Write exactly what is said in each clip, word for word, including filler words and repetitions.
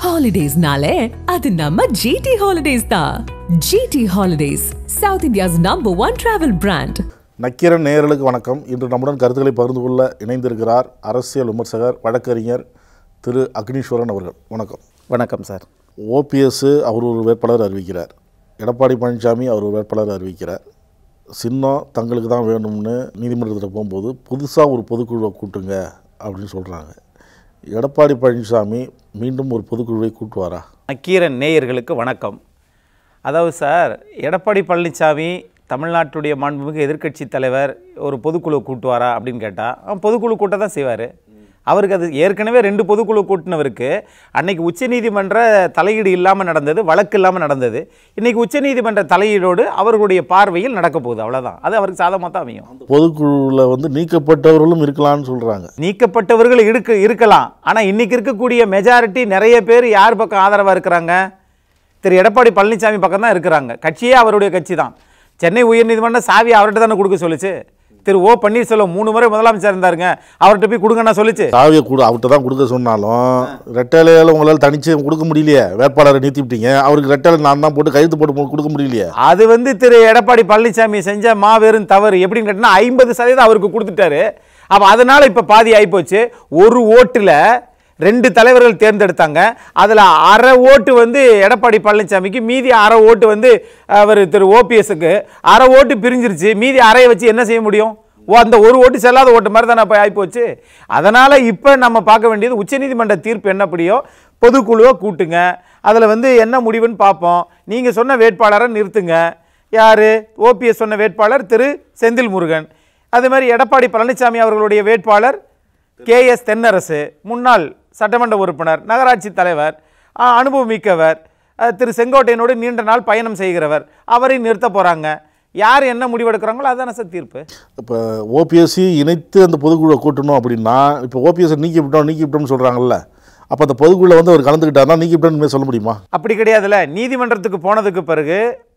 Holidays nale, adu namma G T Holidays da. G T Holidays, South India's number one travel brand. Nakkheeran நேயர்களுக்கு வணக்கம். இன்று நம்முடன் கருத்துக்களை பகிர்ந்து கொள்ள இணைந்திருக்கிறார் அரசியல் விமர்சகர் வழக்கறிஞர் திரு அக்னீஸ்வரன் அவர்கள். வணக்கம். வணக்கம் சார். ஓபிஎஸ் அவர் ஒரு வேட்பாளர் அறிவிக்கிறார், எடப்பாடி பழனிசாமி அவர் ஒரு வேட்பாளர் அறிவிக்கிறார். சின்னம் தங்களுக்கு தான் வேணும்னு நீதிமன்றத்தில் போகும்போது புதுசாக ஒரு பொதுக்குழுவை கூட்டுங்க அப்படின்னு சொல்கிறாங்க. எடப்பாடி பழனிசாமி மீண்டும் ஒரு பொதுக்குழுவை கூட்டுவாரா? நக்கீரன் நேயர்களுக்கு வணக்கம். அதாவது சார், எடப்பாடி பழனிசாமி தமிழ்நாட்டுடைய மாண்புமிகு எதிர்க்கட்சி தலைவர் ஒரு பொதுக்குழு கூட்டுவாரா அப்படின்னு கேட்டால் அவன் பொதுக்குழு கூட்ட தான் செய்வார். அவருக்கு அது ஏற்கனவே ரெண்டு பொதுக்குழு கூட்டினவருக்கு அன்னைக்கு உச்சநீதிமன்ற தலையீடு இல்லாமல் நடந்தது, வழக்கு இல்லாமல் நடந்தது. இன்றைக்கி உச்சநீதிமன்ற தலையீடோடு அவர்களுடைய பார்வையில் நடக்க போகுது, அவ்வளோதான். அது அவருக்கு சாதகமாக தான் அமையும். பொதுக்குழுவில் வந்து நீக்கப்பட்டவர்களும் இருக்கலாம்னு சொல்கிறாங்க. நீக்கப்பட்டவர்கள் இருக்க இருக்கலாம் ஆனால் இன்றைக்கி இருக்கக்கூடிய மெஜாரிட்டி நிறைய பேர் யார் பக்கம் ஆதரவாக இருக்கிறாங்க? திரு எடப்பாடி பழனிசாமி பக்கம் தான் இருக்கிறாங்க. கட்சியே அவருடைய கட்சி தான். சென்னை உயர்நீதிமன்றம் சாவி அவர்கிட்ட தானே கொடுக்க சொல்லிச்சு. திரு ஓ பன்னீர்செல்வம் மூணு முறை முதலமைச்சர் இருந்தாருங்க, அவர்கிட்ட போய் கொடுங்கன்னா சொல்லிச்சு. சாவியை கூட அவர்கிட்ட தான் கொடுக்க சொன்னாலும் ரெட்டையில உங்களால் தனிச்சு கொடுக்க முடியலையே. வேட்பாளரை நீத்தி விட்டீங்க, அவருக்கு ரெட்டையில நான் தான் போட்டு கையெழுத்து போட்டு கொடுக்க முடியலையே. அது வந்து திரு எடப்பாடி பழனிசாமி செஞ்ச மாபெரும் தவறு. எப்படின்னு கேட்டீங்கன்னா ஐம்பது சதவீதம் அவருக்கு கொடுத்துட்டாரு. அப்போ அதனால இப்போ பாதி ஆகிப்போச்சு. ஒரு ஓட்டில் ரெண்டு தலைவர்கள் தேர்ந்தெடுத்தாங்க. அதில் அரை ஓட்டு வந்து எடப்பாடி பழனிசாமிக்கு, மீதி அரை ஓட்டு வந்து அவர் திரு ஓபிஎஸ்க்கு. அரை ஓட்டு பிரிஞ்சிருச்சு, மீதி அறையை வச்சு என்ன செய்ய முடியும்? ஓ அந்த ஒரு ஓட்டு செல்லாத ஓட்டு மாதிரி தானே போய் ஆகிப்போச்சு. அதனால் இப்போ நம்ம பார்க்க வேண்டியது உச்சநீதிமன்ற தீர்ப்பு என்னப்படியோ பொதுக்குழுவை கூட்டுங்க, அதில் வந்து என்ன முடிவுன்னு பார்ப்போம். நீங்கள் சொன்ன வேட்பாளரை நிறுத்துங்க. யார்? ஓபிஎஸ் சொன்ன வேட்பாளர் திரு செந்தில் முருகன். அதே மாதிரி எடப்பாடி பழனிசாமி அவர்களுடைய வேட்பாளர் கே எஸ் தென்னரசு, முன்னாள் சட்டமன்ற உறுப்பினர், நகராட்சி தலைவர், அனுபவமிக்கவர், திரு செங்கோட்டையனோடு நீண்ட நாள் பயணம் செய்கிறவர். அவரை நிறுத்த போகிறாங்க. யார் என்ன முடிவெடுக்கிறாங்களோ அதுதானே சார் தீர்ப்பு. இப்போ ஓபிஎஸ்சி இணைத்து அந்த பொதுக்குழுவை கூட்டணும் அப்படின்னா, இப்போ ஓபிஎஸ் நீக்கி விட்டோம் நீக்கி விட்டோம்னு சொல்கிறாங்கல்ல, அப்போ அந்த பொதுக்குழுவில் வந்து அவர் கலந்துக்கிட்டாருன்னா நீக்கி விட்டோன்னு சொல்ல முடியுமா? அப்படி கிடையாதுல்ல. நீதிமன்றத்துக்கு போனதுக்கு பிறகு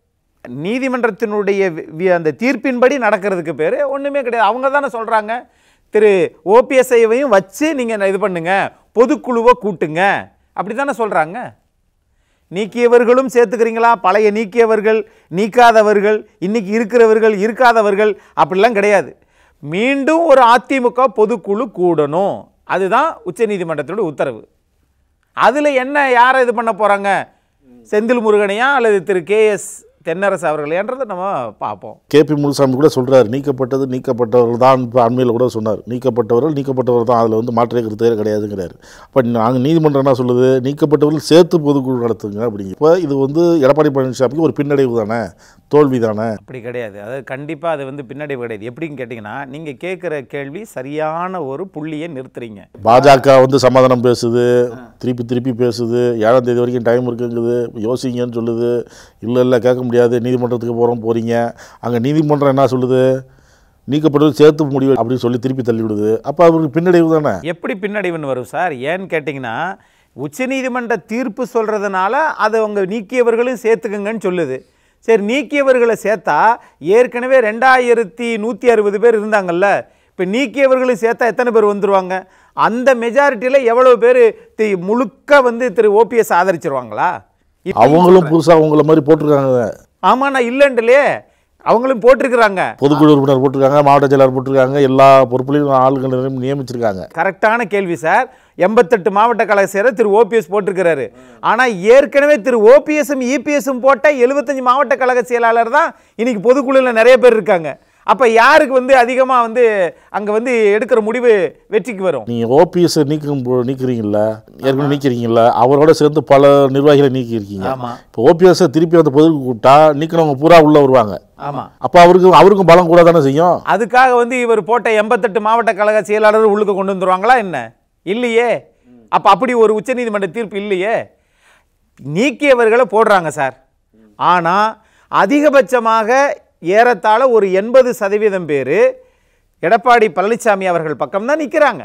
நீதிமன்றத்தினுடைய அந்த தீர்ப்பின்படி நடக்கிறதுக்கு பேர் ஒன்றுமே கிடையாது. அவங்க தானே சொல்கிறாங்க திரு ஓபிஎஸ்ஐவையும் வச்சு நீங்கள் இது பண்ணுங்க, பொதுக்குழுவை கூட்டுங்க, அப்படி தானே சொல்கிறாங்க. நீக்கியவர்களும் சேர்த்துக்கிறீங்களா? பழைய நீக்கியவர்கள், நீக்காதவர்கள், இன்னைக்கு இருக்கிறவர்கள், இருக்காதவர்கள் அப்படிலாம் கிடையாது. மீண்டும் ஒரு அதிமுக பொதுக்குழு கூடணும், அதுதான் உச்சநீதிமன்றத்தினுடைய உத்தரவு. அதில் என்ன யாரை இது பண்ண போகிறாங்க? செந்தில் முருகனையா அல்லது திரு கே எஸ் தென்னரசு அவர்களைன்றதை நம்ம பார்ப்போம். கே பி முனுசாமி கூட சொல்கிறார், நீக்கப்பட்டது நீக்கப்பட்டவர்கள் தான். இப்போ அண்மையில் கூட சொன்னார், நீக்கப்பட்டவர்கள் நீக்கப்பட்டவர்கள் தான், அதில் வந்து மாற்று கருத்தே கிடையாதுங்கிறாரு. இப்போ நாங்கள் நீதிமன்றம் என்ன சொல்லுது? நீக்கப்பட்டவர்கள் சேர்த்து பொதுக்குழு நடத்துங்க அப்படிங்க. இப்போ இது வந்து எடப்பாடி பழனிசாமிக்கு ஒரு பின்னடைவு தானே, தோல்வி தானே? அப்படி கிடையாது. அது கண்டிப்பாக அது வந்து பின்னடைவு கிடையாது. எப்படின்னு கேட்டிங்கன்னா, நீங்கள் கேட்குற கேள்வி சரியான ஒரு புள்ளியை நிறுத்துறீங்க. பாஜக வந்து சமாதானம் பேசுது, திருப்பி திருப்பி பேசுது, ஏழாம் தேதி வரைக்கும் டைம் இருக்குங்குது, யோசிங்கன்னு சொல்லுது. இல்லை இல்லை கேட்க முடியாது, நீதிமன்றத்துக்கு போகிறோம் போகிறீங்க. அங்கே நீதிமன்றம் என்ன சொல்லுது? நீக்கப்பட்டது சேர்த்து முடிவு அப்படின்னு சொல்லி திருப்பி தள்ளி விடுது. அப்போ அவருக்கு பின்னடைவு தானே. எப்படி பின்னடைவுன்னு வரும் சார்? ஏன்னு கேட்டிங்கன்னா, உச்சநீதிமன்ற தீர்ப்பு சொல்கிறதுனால அதை அவங்க நீக்கியவர்களும் சேர்த்துக்குங்கன்னு சொல்லுது. சரி, நீக்கியவர்களை சேர்த்தா ஏற்கனவே ரெண்டாயிரத்தி நூற்றி அறுபது பேர் இருந்தாங்கல்ல, இப்போ நீக்கியவர்களும் சேர்த்தா எத்தனை பேர் வந்துடுவாங்க? அந்த மெஜாரிட்டியில் எவ்வளோ பேர் முழுக்க வந்து திரு ஓபிஎஸ் ஆதரிச்சிருவாங்களா? அவங்களும் புதுசாக அவங்கள மாதிரி போட்டிருக்காங்க. ஆமாம், நான் இல்லைன்ட்டுலே அவங்களும் போட்டிருக்கிறாங்க. பொதுக்குழு உறுப்பினர் போட்டிருக்காங்க, மாவட்ட செயலாளர் போட்டிருக்காங்க, எல்லா பொறுப்புலையும் ஆளுநரையும் நியமிச்சிருக்காங்க. கரெக்டான கேள்வி சார். எண்பத்தெட்டு மாவட்ட கழக செயலர் திரு ஓபிஎஸ் போட்டிருக்கிறாரு. ஆனால் ஏற்கனவே திரு ஓபிஎஸும் இபிஎஸும் போட்ட எழுபத்தஞ்சு மாவட்ட கழக செயலாளர் தான் இன்னைக்கு பொதுக்குழுவில் நிறைய பேர் இருக்காங்க. அப்போ யாருக்கு வந்து அதிகமாக வந்து அங்கே வந்து எடுக்கிற முடிவு வெற்றிக்கு வரும்? நீங்கள் ஓபிஎஸ் நீக்கும் நீக்கிறீங்கள, ஏற்கனவே நீக்கிறீங்கள, அவரோட சேர்ந்து பல நிர்வாகிகளை நீக்கியிருக்கீங்க. இப்போ ஓபிஎஸ் திருப்பி வந்து பொதுக்கு கூப்பிட்டா நீக்கினவங்க பூரா உள்ள வருவாங்க. ஆமாம், அப்போ அவருக்கு அவருக்கும் பலம் கூட தானே செய்யும். அதுக்காக வந்து இவர் போட்ட எண்பத்தெட்டு மாவட்ட கழக செயலாளர் உள்ளுக்கு கொண்டு வந்துருவாங்களா என்ன? இல்லையே. அப்போ அப்படி ஒரு உச்சநீதிமன்ற தீர்ப்பு இல்லையே. நீக்கியவர்களை போடுறாங்க சார். ஆனால் அதிகபட்சமாக ஏறத்தாழ ஒரு எண்பது சதவீதம் பேர் எடப்பாடி பழனிசாமி அவர்கள் பக்கம்தான் நிற்கிறாங்க.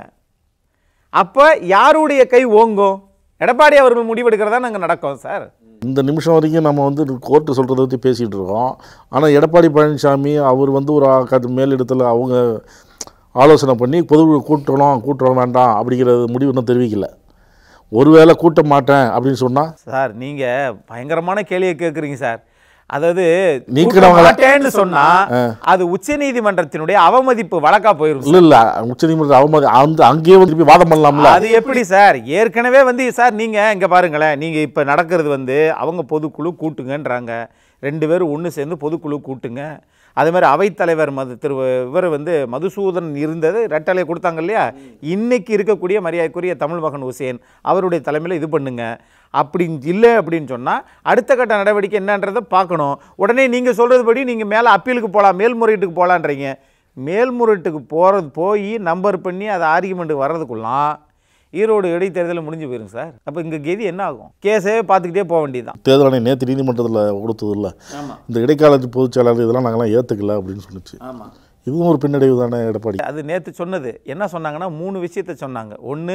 அப்போ யாருடைய கை ஓங்கும்? எடப்பாடி அவர்கள் முடிவெடுக்கிறதா நாங்கள் நடக்கும் சார். இந்த நிமிஷம் வரைக்கும் நம்ம வந்து கோர்ட்டு சொல்கிறத பற்றி பேசிகிட்டு இருக்கோம். ஆனால் எடப்பாடி பழனிசாமி அவர் வந்து ஒரு மேலிடத்தில் அவங்க ஆலோசனை பண்ணி பொதுக்குழு கூட்டணும் கூட்டணும் வேண்டாம் அப்படிங்கிற முடிவு இன்னும் தெரிவிக்கல. ஒருவேளை கூட்ட மாட்டேன் அப்படின்னு சொன்னால் சார் நீங்கள் பயங்கரமான கேள்வியை கேட்குறீங்க சார். அதாவது நீக்கிறவங்க சொன்னா அது உச்ச நீதிமன்றத்தினுடைய அவமதிப்பு வழக்கா போயிரும். இல்ல இல்ல உச்ச நீதிமன்றம் அவமதி அந்த அங்கேயே வந்து வாதம் பண்ணலாம்ல. அது எப்படி சார்? ஏற்கனவே வந்து சார் நீங்க இங்க பாருங்களேன், நீங்க இப்ப நடக்கிறது வந்து அவங்க பொதுக்குழு கூட்டுங்கன்றாங்க, ரெண்டு பேரும் ஒன்று சேர்ந்து பொதுக்குழு கூட்டுங்க. அதே மாதிரி அவைத்தலைவர் மது திரு இவர் வந்து மதுசூதன் இருந்தது ரெட்டலை கொடுத்தாங்க இல்லையா, இன்னைக்கு இருக்கக்கூடிய மரியாதைக்குரிய தமிழ் மகன் ஹுசேன் அவருடைய தலைமையில் இது பண்ணுங்க. அப்படி இல்லை அப்படின்னு சொன்னால் அடுத்த கட்ட நடவடிக்கை என்னன்றதை பார்க்கணும். உடனே நீங்கள் சொல்கிறதுபடி நீங்கள் மேலே அப்பீலுக்கு போகலாம், மேல்முறையீட்டுக்கு போகலான்றீங்க. மேல்முறையீட்டுக்கு போகிறது போய் நம்பர் பண்ணி அது ஆர்கியூமெண்ட்டுக்கு வர்றதுக்குள்ளாம் ஈரோடு இடைத்தேர்தலில் முடிஞ்சு போயிருங்க சார். அப்போ இங்கே கெதி என்ன ஆகும்? கேஸே பார்த்துக்கிட்டே போக வேண்டியதுதான். தேர்தல் ஆணையம் நேற்று நீதிமன்றத்தில் கொடுத்தது இல்லை, இந்த இடைக்கால பொதுச் செயலாளர் இதெல்லாம் நாங்களாம் ஏற்றுக்கல அப்படின்னு சொன்னிச்சு. ஆமாம், இதுவும் ஒரு பின்னடைவு தானே எடப்பாடி. அது நேற்று சொன்னது என்ன சொன்னாங்கன்னா, மூணு விஷயத்த சொன்னாங்க. ஒன்று,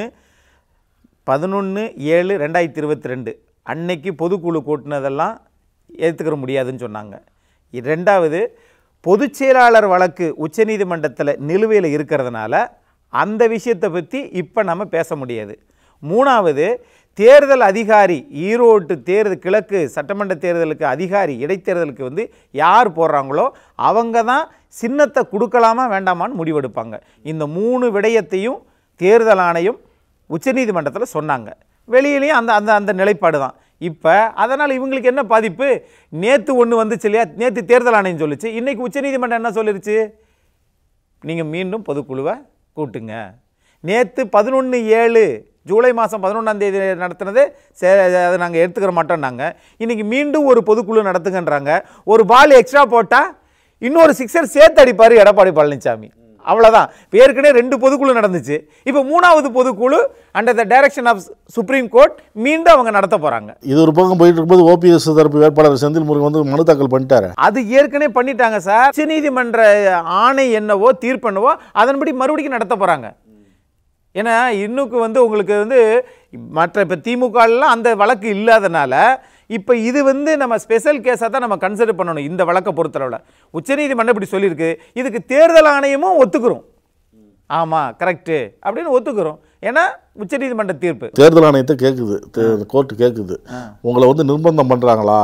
பதினொன்று ஏழு ரெண்டாயிரத்தி இருபத்தி ரெண்டு அன்னைக்கு பொதுக்குழு கூட்டினதெல்லாம் ஏற்றுக்கிற முடியாதுன்னு சொன்னாங்க. ரெண்டாவது, பொதுச் செயலாளர் வழக்கு உச்சநீதிமன்றத்தில் நிலுவையில் இருக்கிறதுனால அந்த விஷயத்தை பற்றி இப்போ நம்ம பேச முடியாது. மூணாவது, தேர்தல் அதிகாரி ஈரோட்டு தேர்தல் கிழக்கு சட்டமன்ற தேர்தலுக்கு அதிகாரி இடைத்தேர்தலுக்கு வந்து யார் போடுறாங்களோ அவங்க தான் சின்னத்தை கொடுக்கலாமா வேண்டாமான்னு முடிவெடுப்பாங்க. இந்த மூணு விடயத்தையும் தேர்தல் ஆணையம் உச்சநீதிமன்றத்தில் சொன்னாங்க. வெளியிலையும் அந்த அந்த அந்த நிலைப்பாடு தான். இப்போ அதனால் இவங்களுக்கு என்ன பாதிப்பு? நேற்று ஒன்று வந்துச்சு இல்லையா, நேற்று தேர்தல் ஆணையம் சொல்லிச்சு, இன்றைக்கி உச்சநீதிமன்றம் என்ன சொல்லிருச்சு? நீங்கள் மீண்டும் பொதுக்குழுவை கூட்டுங்க. நேற்று பதினொன்று ஏழு ஜூலை மாதம் பதினொன்றாம் தேதி நடத்துனது அதை நாங்கள் எடுத்துக்கிற மாட்டோம். நாங்கள் இன்றைக்கி மீண்டும் ஒரு பொதுக்குழு நடத்துங்கன்றாங்க. ஒரு பால் எக்ஸ்ட்ரா போட்டால் இன்னொரு சிக்ஸர் சேர்த்து அடிப்பார் எடப்பாடி பழனிசாமி. அவ்வளோதான். இப்போ ஏற்கனவே ரெண்டு பொதுக்குழு நடந்துச்சு, இப்போ மூணாவது பொதுக்குழு under the direction of supreme court மீண்டும் அவங்க நடத்த போகிறாங்க. இது ஒரு பக்கம் போயிட்டு இருக்கும்போது ஓபிஎஸ் தரப்பு வேட்பாளர் செந்தில் முருகன் வந்து மனு தாக்கல் பண்ணிட்டாரு. அது ஏற்கனவே பண்ணிட்டாங்க சார். உச்சநீதிமன்ற ஆணை என்னவோ தீர்ப்பு என்னவோ அதன்படி மறுபடியும் நடத்த போகிறாங்க. ஏன்னா இன்னுக்கு வந்து உங்களுக்கு வந்து மற்ற இப்போ திமுகலாம் அந்த வழக்கு இல்லாதனால இப்போ இது வந்து நம்ம ஸ்பெஷல் கேஸாக தான் நம்ம கன்சிடர் பண்ணணும். இந்த வழக்கை பொறுத்தளவில் உச்சநீதிமன்றம் இப்படி சொல்லியிருக்கு, இதுக்கு தேர்தல் ஆணையமும் ஒத்துக்கிறோம். ஆமாம் கரெக்டு அப்படின்னு ஒத்துக்கிறோம். ஏன்னா உச்சநீதிமன்ற தீர்ப்பு தேர்தல் ஆணையத்தை கேட்குது, கோர்ட்டு கேட்குது, உங்களை வந்து நிர்பந்தம் பண்ணுறாங்களா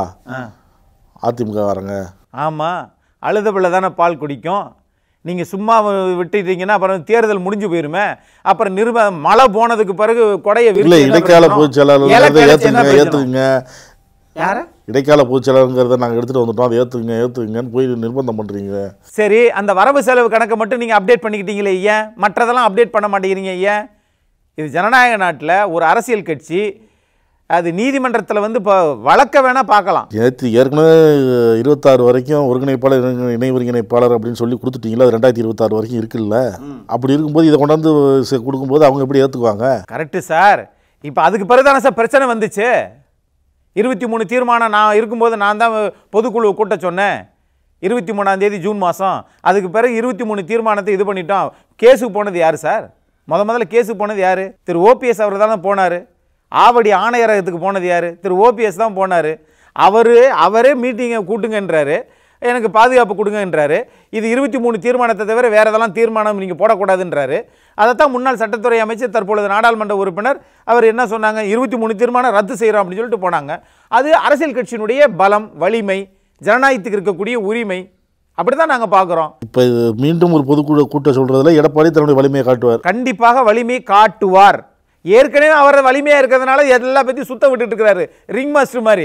அதிமுக வரங்க? ஆமாம், அழுத பிள்ளை தானே பால் குடிக்கும். நீங்கள் சும்மா விட்டுட்டீங்கன்னா அப்புறம் தேர்தல் முடிஞ்சு போயிருமே. அப்புறம் நிருப மழை போனதுக்கு பிறகு கொடையை இல்லை இடைக்கால பொதுச் செயலாளர் ஏற்றுக்குங்க, யார இடைக்கால பொதுச் செயலாளருங்கிறத நாங்கள் எடுத்துகிட்டு வந்துட்டோம், அதை ஏற்றுக்குங்க ஏற்றுக்குங்கன்னு போய் நிர்பந்தம் பண்ணுறீங்க. சரி, அந்த வரவு செலவு கணக்கை மட்டும் நீங்கள் அப்டேட் பண்ணிக்கிட்டீங்களே, ஏன் மற்றதெல்லாம் அப்டேட் பண்ண மாட்டேங்கிறீங்க? ஏன்? இது ஜனநாயக நாட்டில் ஒரு அரசியல் கட்சி அது நீதிமன்றத்தில் வந்து இப்போ வழக்க வேணால் பார்க்கலாம். நேற்று ஏற்கனவே இருபத்தாறு வரைக்கும் ஒருங்கிணைப்பாளர் இணை ஒருங்கிணைப்பாளர் அப்படின்னு சொல்லி கொடுத்துட்டீங்களா, அது ரெண்டாயிரத்தி இருபத்தாறு வரைக்கும் இருக்குல்ல. அப்படி இருக்கும்போது இதை கொண்டாந்து கொடுக்கும்போது அவங்க எப்படி ஏற்றுக்குவாங்க? Correct sir. இப்போ அதுக்கு பிறகுதானே சார் பிரச்சனை வந்துச்சு. இருபத்தி மூணு தீர்மானம் நான் இருக்கும்போது நான் தான் பொதுக்குழு கூட்ட சொன்னேன், இருபத்தி மூணாம் தேதி ஜூன் மாதம். அதுக்கு பிறகு இருபத்தி மூணு தீர்மானத்தை இது பண்ணிட்டோம். கேஸுக்கு போனது யார் சார்? முத முதல்ல கேஸுக்கு போனது யார்? திரு ஓபிஎஸ் அவர் தானே போனார். ஆவடி ஆணையரகத்துக்கு போனது யார்? திரு ஓபிஎஸ் தான் போனார். அவர் அவரே மீட்டிங்கை கூட்டுங்கன்றாரு, எனக்கு பாதுகாப்பு கொடுங்கன்றாரு. இது இருபத்தி மூணு தீர்மானத்தை தவிர வேறு எதெல்லாம் தீர்மானம் நீங்கள் போடக்கூடாதுன்றாரு. அதைத்தான் முன்னாள் சட்டத்துறை அமைச்சர் தற்பொழுது நாடாளுமன்ற உறுப்பினர் அவர் என்ன சொன்னாங்க, இருபத்தி மூணு தீர்மானம் ரத்து செய்கிறோம் அப்படின்னு சொல்லிட்டு போனாங்க. அது அரசியல் கட்சியினுடைய பலம், வலிமை, ஜனநாயகத்துக்கு இருக்கக்கூடிய உரிமை. அப்படி தான் நாங்கள் பார்க்குறோம். இப்போ மீண்டும் ஒரு பொதுக்குழு கூட்ட சொல்கிறதுல எடப்பாடி தன்னுடைய வலிமையை காட்டுவார். கண்டிப்பாக வலிமையை காட்டுவார். ஏற்கனவே அவர் வலிமையாக இருக்கிறதுனால எல்லா பற்றி சுத்த விட்டுட்டு இருக்கிறாரு, ரிங் மாஸ்டர் மாதிரி.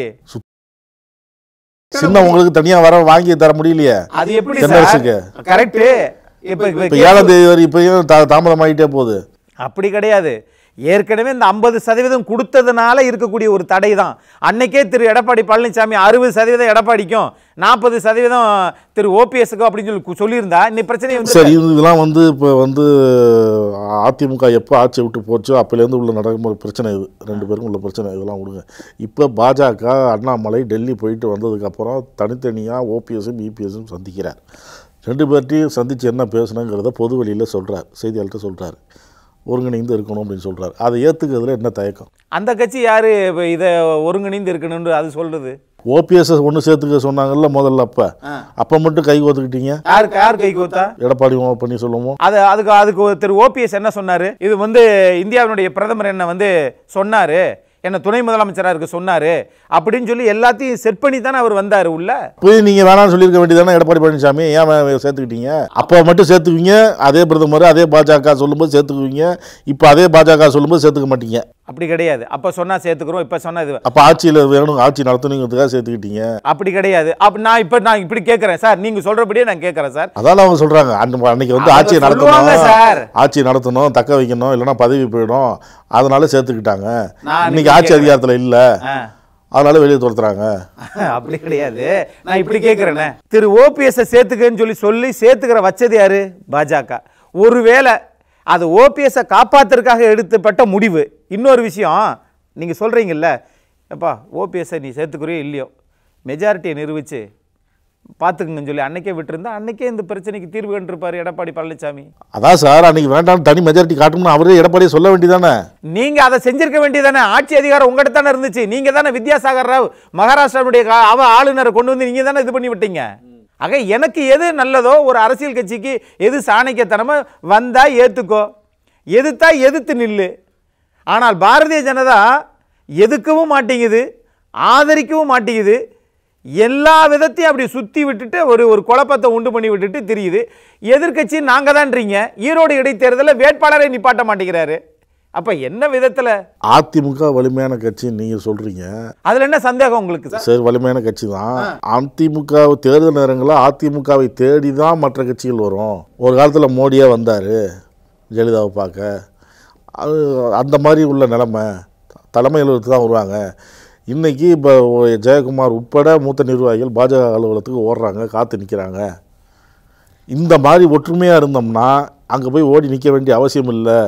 சின்ன உங்களுக்கு தனியா வர வாங்கி தர முடியலையே, அது எப்படி சார்? கரெக்ட். இப்ப ஏழாம் தேதி வரை இப்பயும் தாமதம் ஆகிட்டே போகுது. அப்படி கிடையாது. ஏற்கனவே இந்த ஐம்பது சதவீதம் கொடுத்ததுனால இருக்கக்கூடிய ஒரு தடை தான். அன்னைக்கே திரு எடப்பாடி பழனிசாமி அறுபது சதவீதம் எடப்பாடிக்கும் நாற்பது சதவீதம் திரு ஓபிஎஸ்க்கும் அப்படின்னு சொல்லி சொல்லியிருந்தா இன்னைக்கு பிரச்சனை வந்து சரி. இதெல்லாம் வந்து இப்போ வந்து அதிமுக எப்போ ஆட்சி விட்டு போச்சோ அப்போலேருந்து உள்ள நடக்கும் பிரச்சனை இது, ரெண்டு பேருக்கும் உள்ள பிரச்சனை. இதெல்லாம் விடுங்க. இப்போ பாஜக அண்ணாமலை டெல்லி போயிட்டு வந்ததுக்கப்புறம் தனித்தனியாக ஓபிஎஸும் இபிஎஸும் சந்திக்கிறார். ரெண்டு பேர்ட்டையும் சந்தித்து என்ன பேசணுங்கிறத பொது வெளியில் சொல்கிறார், செய்தியாளர்கிட்ட சொல்கிறார். ஒருங்கிணைந்து இருக்கணும் அப்படின்னு சொல்கிறார். அதை ஏற்றுக்கிறதுல என்ன தயக்கம்? அந்த கட்சி யார் இதை ஒருங்கிணைந்து இருக்கணும்னு அது சொல்கிறது? ஓபிஎஸ் ஒன்று சேர்த்துக்க சொன்னாங்கல்ல முதல்ல. அப்போ அப்போ மட்டும் கை கோத்துக்கிட்டீங்க. யாருக்கு யார் கை கோத்தா? எடப்பாடி பண்ணி சொல்லுவோம். அது அதுக்கு அதுக்கு திரு ஓபிஎஸ் என்ன சொன்னார்? இது வந்து இந்தியாவினுடைய பிரதமர் என்ன வந்து சொன்னார், என்ன துணை முதலமைச்சராக இருக்க சொன்னார் அப்படின்னு சொல்லி எல்லாத்தையும் செட் பண்ணி தானே அவர் வந்தார் உள்ள. போய் நீங்கள் வேணாம்னு சொல்லியிருக்க வேண்டியதானே எடப்பாடி பழனிசாமி, ஏன் சேர்த்துக்கிட்டீங்க? அப்போ மட்டும் சேர்த்துக்குவீங்க, அதே பிரதமர் அதே பாஜக சொல்லும்போது சேர்த்துக்குவீங்க, இப்போ அதே பாஜக சொல்லும்போது சேர்த்துக்க மாட்டீங்க. அப்படி கிடையாது. அப்போ சொன்னால் சேர்த்துக்கிறோம், இப்போ சொன்னால் இது அப்போ ஆட்சியில் வேணும், ஆட்சி நடத்தணுங்கிறதுக்காக சேர்த்துக்கிட்டீங்க. அப்படி கிடையாது. அப்போ நான் இப்போ நான் இப்படி கேட்குறேன் சார், நீங்கள் சொல்கிறபடியே நான் கேட்குறேன் சார். அதான் அவங்க சொல்கிறாங்க, அன்னைக்கு வந்து ஆட்சியை நடத்தணும் சார், ஆட்சி நடத்தணும், தக்க வைக்கணும், இல்லைன்னா பதவி போயிடும், அதனால சேர்த்துக்கிட்டாங்க. இன்னைக்கு ஆட்சி அதிகாரத்தில் இல்லை, அதனால வெளியே துரத்துறாங்க. அப்படி கிடையாது. நான் இப்படி கேட்குறேனே, திரு ஓபிஎஸ் சேர்த்துக்கன்னு சொல்லி சொல்லி சேர்த்துக்கிற வச்சது யாரு? பாஜக. ஒருவேளை அது ஓபிஎஸ்ஸை காப்பாற்றுறதுக்காக எடுத்துப்பட்ட முடிவு. இன்னொரு விஷயம், நீங்கள் சொல்கிறீங்கல்ல, எப்பா ஓபிஎஸ்ஸை நீ சேர்த்துக்குறியோ இல்லையோ மெஜாரிட்டியை நிரூபித்து பார்த்துக்குங்கன்னு சொல்லி அன்னைக்கே விட்டுருந்தா அன்னைக்கே இந்த பிரச்சனைக்கு தீர்வு கண்டிருப்பார் எடப்பாடி பழனிசாமி. அதான் சார், அன்னைக்கு வேண்டாம் தனி மெஜாரிட்டி காட்டணும்னு அவரே எடப்பாடியை சொல்ல வேண்டியதானே? நீங்கள் அதை செஞ்சிருக்க வேண்டியதானே? ஆட்சி அதிகாரம் உங்கள்கிட்ட தானே இருந்துச்சு. நீங்கள் தானே வித்யாசாகர் ராவ் மகாராஷ்டிராவுடைய அவ ஆளுநரை கொண்டு வந்து நீங்கள் தானே இது பண்ணி விட்டீங்க. ஆக எனக்கு எது நல்லதோ, ஒரு அரசியல் கட்சிக்கு எது சாணக்கியத்தனமோ வந்தால் ஏற்றுக்கோ, எதிர்த்தா எதிர்த்து நில்லு. ஆனால் பாரதிய ஜனதா எதுக்கவும் மாட்டேங்குது, ஆதரிக்கவும் மாட்டேங்குது, எல்லா விதத்தையும் அப்படி சுற்றி விட்டுட்டு ஒரு ஒரு குழப்பத்தை உண்டு பண்ணி விட்டுட்டு தெரியுது. எதிர்கட்சி நாங்கள் தான்றீங்க, ஈரோடு இடைத்தேர்தலில் வேட்பாளரை நிப்பாட்ட மாட்டேங்கிறாரு. அப்ப என்ன விதத்துல அதிமுக வலிமையான கட்சி நீங்க சொல்றீங்க, அதுல என்ன சந்தேகம் உங்களுக்கு? சரி, வலிமையான கட்சி தான். அதிமுக தேர்தல் நேரங்களில் அதிமுகவை தேடி தான் மற்ற கட்சிகள் வரும். ஒரு காலத்தில் மோடியே வந்தார் ஜெயலலிதாவை பார்க்க, அது அந்த மாதிரி உள்ள நிலைமை தலைமை அலுவலகத்துக்கு தான் வருவாங்க. இன்றைக்கி இப்போ ஜெயக்குமார் உட்பட மூத்த நிர்வாகிகள் பாஜக அலுவலகத்துக்கு ஓடுறாங்க, காத்து நிற்கிறாங்க. இந்த மாதிரி ஒற்றுமையாக இருந்தோம்னா அங்கே போய் ஓடி நிற்க வேண்டிய அவசியம் இல்லை.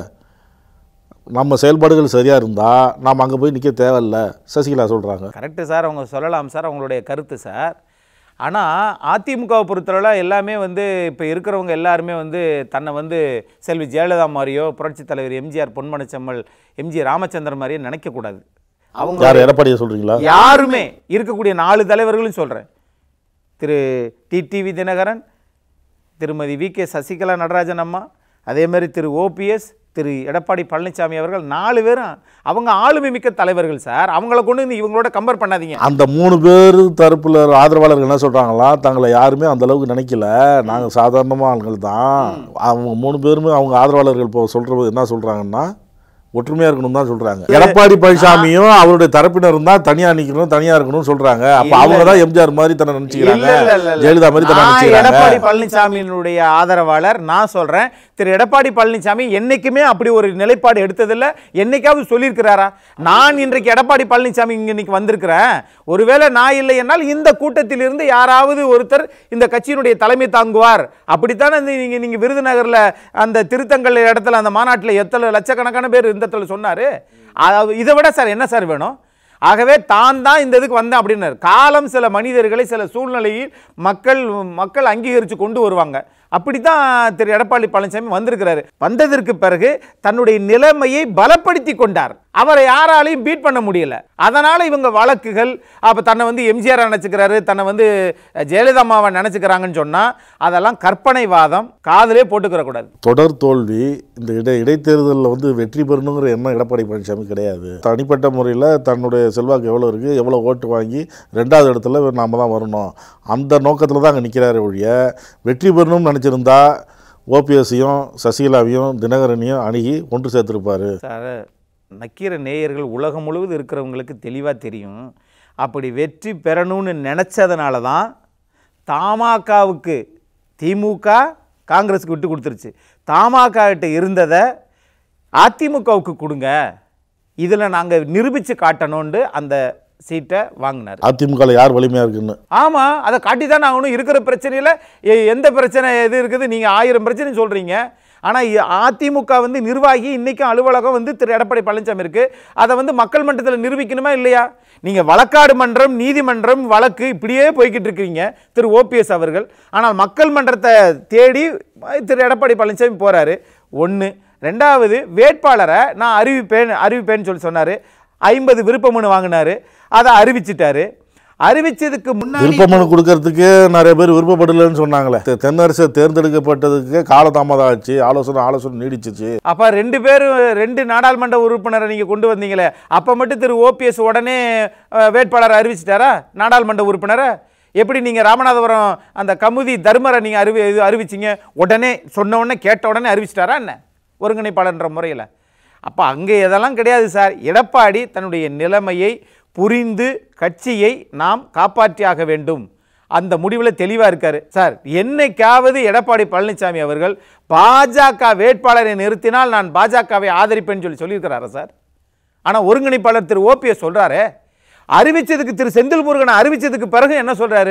நம்ம செயல்பாடுகள் சரியாக இருந்தால் நாம் அங்கே போய் நிற்க தேவையில்லை சசிகலா சொல்கிறாங்க. கரெக்டு சார், அவங்க சொல்லலாம் சார், அவங்களுடைய கருத்து சார். ஆனால் அதிமுகவை பொறுத்தவரை எல்லாமே வந்து இப்போ இருக்கிறவங்க எல்லாருமே வந்து தன்னை வந்து செல்வி ஜெயலலிதா மாதிரியோ புரட்சித் தலைவர் எம்ஜிஆர் பொன்மனச்செம்மல் எம்ஜி ராமச்சந்திரன் மாதிரியோ நினைக்கக்கூடாது. அவங்க யார் எடப்பாடியை சொல்கிறீங்களா? யாருமே இருக்கக்கூடிய நாலு தலைவர்களும் சொல்கிறேன். திரு டிடிவி தினகரன், திருமதி வி கே சசிகலா நடராஜன் அம்மா, அதே மாதிரி திரு ஓபிஎஸ், திரு எடப்பாடி பழனிசாமி அவர்கள், நாலு பேரும் அவங்க ஆளுமை மிக்க தலைவர்கள் சார். அவங்கள கொண்டு வந்து இவங்களோட கம்பேர் பண்ணாதீங்க. அந்த மூணு பேர் தரப்புல ஆதரவாளர்கள் என்ன சொல்றாங்களா, தங்களை யாருமே அந்த அளவுக்கு நினைக்கல, நாங்கள் சாதாரணமாக ஆளுங்கள் தான். அவங்க மூணு பேருமே அவங்க ஆதரவாளர்கள் இப்போ சொல்றது என்ன சொல்றாங்கன்னா ஒற்றுமையா இருக்கணும் தான் சொல்றாங்க. எடப்பாடி பழனிசாமியும் அவருடைய தரப்பினரும் தான் தனியா நிக்கணும், தனியா இருக்கணும்னு சொல்றாங்க. அப்ப அவங்க தான் எம்ஜிஆர் மாதிரி தன்னை நினைச்சுக்கிறாங்க, ஜெயலலிதா மாதிரி தன்னை நினைச்சுக்கிறாங்க. எடப்பாடி பழனிசாமியினுடைய ஆதரவாளர் நான் சொல்றேன், திரு எடப்பாடி பழனிசாமி என்னைக்குமே அப்படி ஒரு நிலைப்பாடு எடுத்ததில்ல. என்னைக்காவது சொல்லியிருக்கிறாரா? நான் இன்றைக்கு எடப்பாடி பழனிசாமி இங்க இன்னைக்கு வந்திருக்கிறேன், ஒருவேளை நான் இல்லை என்னால் இந்த கூட்டத்தில் இருந்து யாராவது ஒருத்தர் இந்த கட்சியினுடைய தலைமை தாங்குவார். அப்படித்தானே நீங்க நீங்க விருதுநகர்ல அந்த திருத்தங்கள் இடத்துல அந்த மாநாட்டில் எத்தனை லட்சக்கணக்கான பேர் இந்த சொன்னாரு. இதை விட சார் என்ன சார் வேணும்? ஆகவே தான் தான் இந்த இதுக்கு வந்தேன் அப்படின்னாரு. காலம் சில மனிதர்களை சில சூழ்நிலையில் மக்கள் மக்கள் அங்கீகரித்து கொண்டு வருவாங்க. அப்படித்தான் திரு எடப்பாடி பழனிசாமி வந்திருக்கிறாரு. வந்ததற்கு பிறகு தன்னுடைய நிலைமையை பலப்படுத்தி கொண்டார். அவரை யாராலையும் பீட் பண்ண முடியல. அதனால இவங்க வழக்குகள் அப்ப தன்னை வந்து எம்ஜிஆர் நினைச்சுக்கிறாரு, தன்னை வந்து ஜெயலலிதா அம்மாவை நினைச்சுக்கிறாங்கன்னு சொன்னா அதெல்லாம் கற்பனைவாதம், காதலே போட்டுக்கிற கூடாது. தொடர் தோல்வி இந்த இடை இடைத்தேர்தலில் வந்து வெற்றி பெறணுங்கிற எண்ணம் எடப்பாடி பழனிசாமி கிடையாது. தனிப்பட்ட முறையில் தன்னுடைய செல்வாக்கு எவ்வளோ இருக்குது, எவ்வளோ ஓட்டு வாங்கி ரெண்டாவது இடத்துல நாம தான் வரணும், அந்த நோக்கத்தில் தான் அங்கே நிற்கிறாரு ஒழிய வெற்றி பெறணும்னு நினச்சிருந்தா ஓபிஎஸ்ஸையும் சசிகலாவையும் தினகரனையும் அணுகி ஒன்று சேர்த்துருப்பாரு. சார், நக்கீரன் நேயர்கள் உலகம் முழுவதும் இருக்கிறவங்களுக்கு தெளிவாக தெரியும். அப்படி வெற்றி பெறணும்னு நினச்சதுனால தான் தமாகவுக்கு திமுக காங்கிரஸுக்கு விட்டு கொடுத்துருச்சு. தமாக கிட்ட இருந்ததை அதிமுகவுக்கு கொடுங்க, இதில் நாங்கள் நிரூபித்து காட்டணும்னு அந்த சீட்டை வாங்கினார். அதிமுக யார் வலிமையாக இருக்குன்னு ஆமாம், அதை காட்டி தானே ஆகணும். இருக்கிற பிரச்சனையில் எந்த பிரச்சனை எது இருக்குது, நீங்கள் ஆயிரம் பிரச்சனை சொல்கிறீங்க. ஆனால் அதிமுக வந்து நிர்வாகி இன்றைக்கும் அலுவலகம் வந்து திரு எடப்பாடி பழனிசாமி இருக்குது. அதை வந்து மக்கள் மன்றத்தில் நிரூபிக்கணுமா இல்லையா? நீங்கள் வழக்காடு மன்றம், நீதிமன்றம், வழக்கு இப்படியே போய்கிட்டு இருக்கிறீங்க திரு ஓபிஎஸ் அவர்கள். ஆனால் மக்கள் மன்றத்தை தேடி திரு எடப்பாடி பழனிசாமி போகிறாரு. ஒன்று. ரெண்டாவது வேட்பாளரை நான் அறிவிப்பேன் அறிவிப்பேன்னு சொல்லி சொன்னார். ஐம்பது விருப்ப மனு வாங்கினார், அதை அறிவிச்சிட்டாரு. அறிவிச்சதுக்கு முன்னாடி விருப்ப மனு கொடுக்கறதுக்கு நிறைய பேர் விருப்பப்படலன்னு சொன்னாங்களே. தென்னரசு தேர்ந்தெடுக்கப்பட்டதுக்கு காலதாமதம் ஆச்சு, ஆலோசனை ஆலோசனை நீடிச்சிச்சு. அப்போ ரெண்டு பேரும் ரெண்டு நாடாளுமன்ற உறுப்பினரை நீங்கள் கொண்டு வந்தீங்களே, அப்போ மட்டும் திரு ஓபிஎஸ் உடனே வேட்பாளரை அறிவிச்சிட்டாரா நாடாளுமன்ற உறுப்பினரை? எப்படி நீங்கள் ராமநாதபுரம் அந்த கமுதி தர்மரை நீங்கள் அறிவி அறிவிச்சிங்க உடனே சொன்ன உடனே கேட்ட உடனே அறிவிச்சிட்டாரா என்ன ஒருங்கிணைப்பாளர்ன்ற முறையில்? அப்போ அங்கே இதெல்லாம் கிடையாது சார். எடப்பாடி தன்னுடைய நிலைமையை புரிந்து கட்சியை நாம் காப்பாற்றியாக வேண்டும், அந்த முடிவில் தெளிவாக இருக்கார் சார். என்னைக்காவது எடப்பாடி பழனிசாமி அவர்கள் பாஜக வேட்பாளரை நிறுத்தினால் நான் பாஜகவை ஆதரிப்பேன்னு சொல்லி சொல்லியிருக்கிறாரா சார்? ஆனால் ஒருங்கிணைப்பாளர் திரு ஓபிஎஸ் சொல்கிறாரு, அறிவிச்சதுக்கு திரு செந்தில் முருகனை அறிவிச்சதுக்கு பிறகு என்ன சொல்கிறாரு?